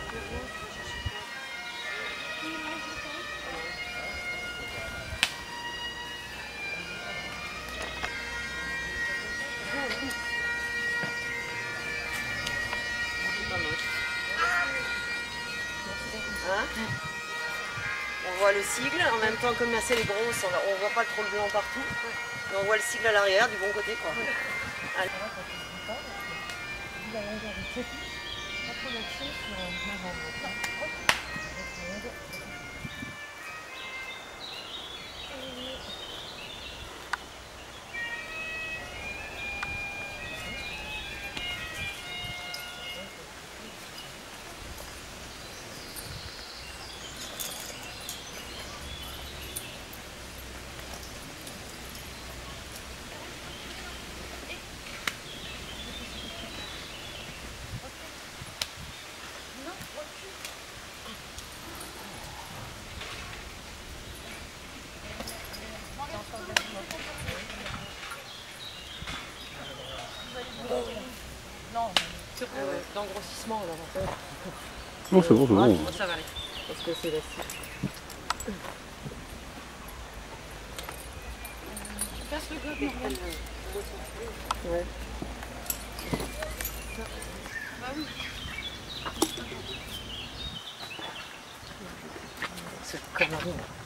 Hein? On voit le sigle, en même temps comme la selle est grosse, on voit pas trop le blanc partout, mais on voit le sigle à l'arrière, du bon côté quoi. Allez. D'engrossissement là. Non, c'est bon, c'est bon. Ça va aller. Parce que c'est là-dessus. Tu passes le gobe, ouais. Bah oui. C'est comme la